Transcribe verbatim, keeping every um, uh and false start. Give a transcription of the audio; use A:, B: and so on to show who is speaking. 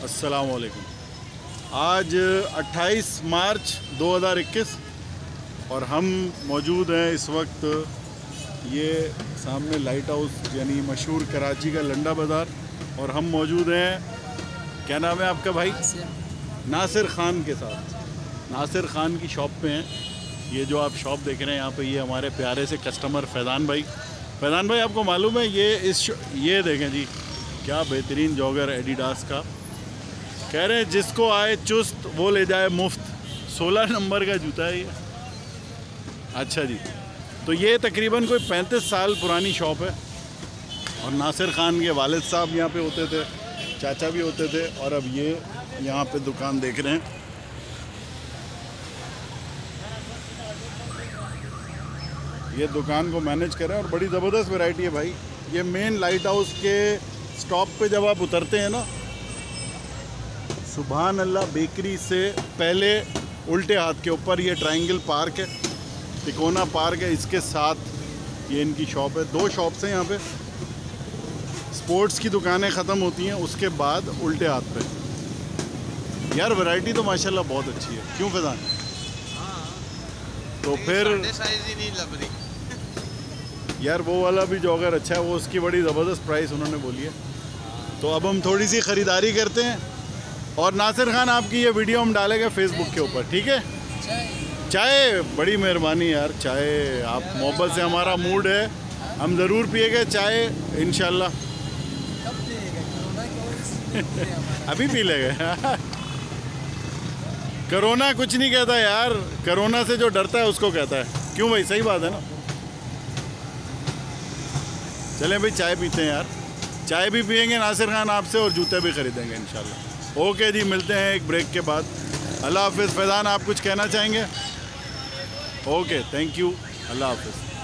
A: अस्सलाम वालेकुम। आज अट्ठाईस मार्च दो हज़ार इक्कीस और हम मौजूद हैं इस वक्त ये सामने लाइट हाउस यानी मशहूर कराची का लंडा बाज़ार, और हम मौजूद हैं, क्या नाम है आपका भाई? नासिर ख़ान के साथ। नासिर ख़ान की शॉप पे हैं। ये जो आप शॉप देख रहे हैं यहाँ पे, ये हमारे प्यारे से कस्टमर फैज़ान भाई। फैज़ान भाई, आपको मालूम है ये इस ये देखें जी, क्या बेहतरीन जॉगर एडिडास का। कह रहे हैं जिसको आए चुस्त वो ले जाए मुफ्त। सोलह नंबर का जूता है ये। अच्छा जी, तो ये तकरीबन कोई पैंतीस साल पुरानी शॉप है, और नासिर ख़ान के वालिद साहब यहाँ पे होते थे, चाचा भी होते थे, और अब ये यहाँ पे दुकान देख रहे हैं। ये दुकान को मैनेज कर रहे हैं और बड़ी ज़बरदस्त वैरायटी है भाई। ये मेन लाइट हाउस के स्टॉप पे जब आप उतरते हैं ना, सुभान अल्लाह बेकरी से पहले उल्टे हाथ के ऊपर ये ट्रायंगल पार्क है, तिकोना पार्क है, इसके साथ ये इनकी शॉप है। दो शॉप्स हैं यहाँ पे। स्पोर्ट्स की दुकानें ख़त्म होती हैं, उसके बाद उल्टे हाथ पे। यार वैरायटी तो माशाल्लाह बहुत अच्छी है, क्यों फैज़ान? तो फिर
B: साइज ही नहीं लग रही
A: यार, वो वाला भी जॉगर अच्छा है, वो उसकी बड़ी ज़बरदस्त प्राइस उन्होंने बोली है। तो अब हम थोड़ी सी ख़रीदारी करते हैं, और नासिर ख़ान आपकी ये वीडियो हम डालेंगे फेसबुक के ऊपर, ठीक है? चाय, बड़ी मेहरबानी यार। चाय आप मोहब्बत से, हमारा मूड है, हम ज़रूर पिएंगे चाय इंशाल्लाह। अभी पी लेंगे। कोरोना कुछ नहीं कहता यार, कोरोना से जो डरता है उसको कहता है। क्यों भाई, सही बात है ना? चलें भाई, चाय पीते हैं यार। चाय भी पियेंगे नासिर ख़ान आपसे, और जूते भी ख़रीदेंगे इंशाल्लाह। ओके जी, मिलते हैं एक ब्रेक के बाद। अल्लाह हाफ़िज़। फैज़ान, आप कुछ कहना चाहेंगे? ओके, थैंक यू, अल्लाह हाफ़िज़।